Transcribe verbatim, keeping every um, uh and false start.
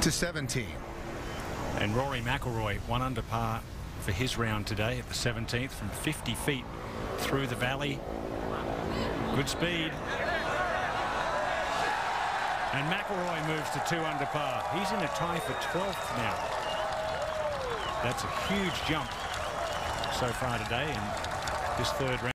to seventeen. And Rory McIlroy one under par for his round today at the seventeenth from fifty feet through the valley. Good speed. And McIlroy moves to two under par. He's in a tie for twelfth now. That's a huge jump so far today in this third round.